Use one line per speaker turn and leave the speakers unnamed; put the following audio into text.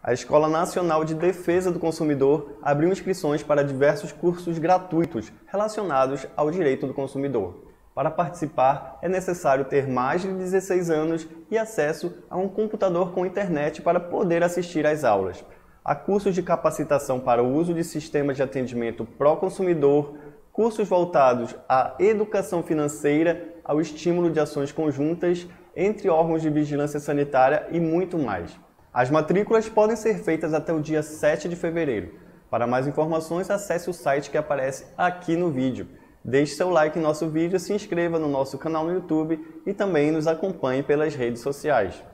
A Escola Nacional de Defesa do Consumidor abriu inscrições para diversos cursos gratuitos relacionados ao direito do consumidor. Para participar, é necessário ter mais de 16 anos e acesso a um computador com internet para poder assistir às aulas. Há cursos de capacitação para o uso de sistemas de atendimento pró-consumidor, cursos voltados à educação financeira, ao estímulo de ações conjuntas entre órgãos de vigilância sanitária e muito mais. As matrículas podem ser feitas até o dia 7 de fevereiro. Para mais informações, acesse o site que aparece aqui no vídeo. Deixe seu like em nosso vídeo, se inscreva no nosso canal no YouTube e também nos acompanhe pelas redes sociais.